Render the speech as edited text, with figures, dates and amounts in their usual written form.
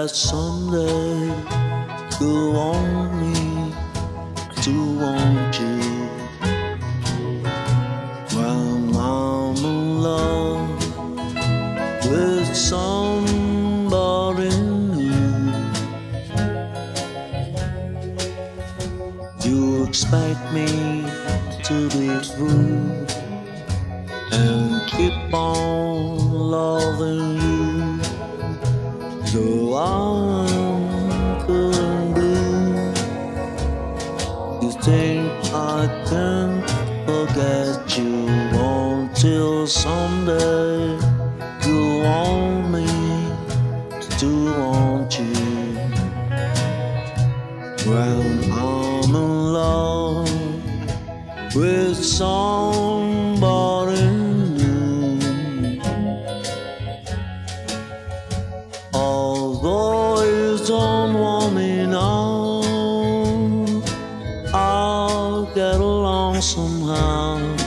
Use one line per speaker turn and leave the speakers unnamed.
that someday you'll want me to want you. When I'm in love with somebody new, you expect me to be true and keep on loving you. So I'm couldn't do. You think I can forget you until someday you want me to want you. When I'm in love with somebody new, although you don't want me now, I'll get along somehow.